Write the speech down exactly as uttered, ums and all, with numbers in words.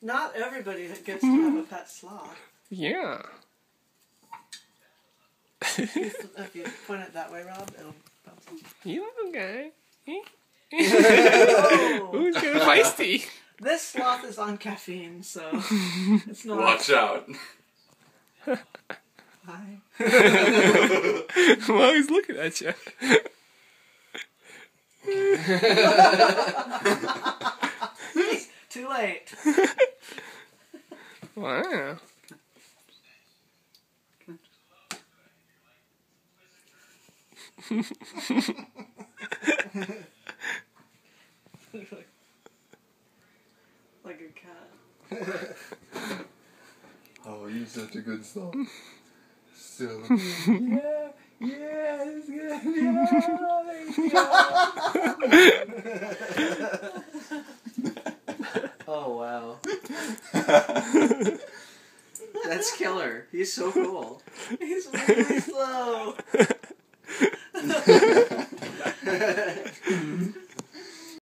Not everybody gets to have a pet sloth. Yeah. If you, if you point it that way, Rob, it'll bounce off. You little guy. Oh. Who's getting feisty? This sloth is on caffeine, so it's not. Watch out. Hi. Well, he's looking at you. Too late. Wow. Like a cat. Oh, you're such a good song. So yeah, yeah, it's good. Yeah, Oh wow. That's killer. He's so cool. He's really slow.